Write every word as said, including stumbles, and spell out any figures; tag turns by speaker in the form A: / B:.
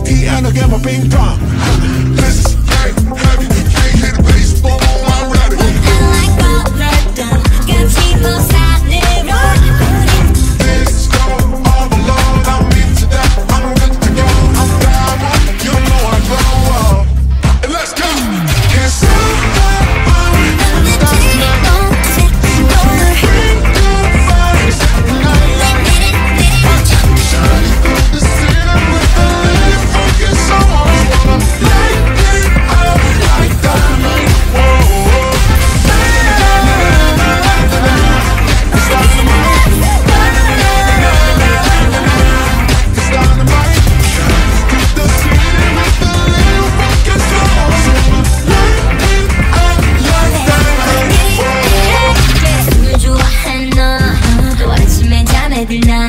A: piano get my ping pong. This is heavy, heavy. Can't hit the bass, boom, I'm ready.
B: like all that done. Got people silent.
A: Let's go, all the love, I'm into that. I'm good to go. I'm down, you know I go. And let's go. Can't stop, I'm stop tonight.
B: 늘 좋아했나 또 아침에 잠에 들나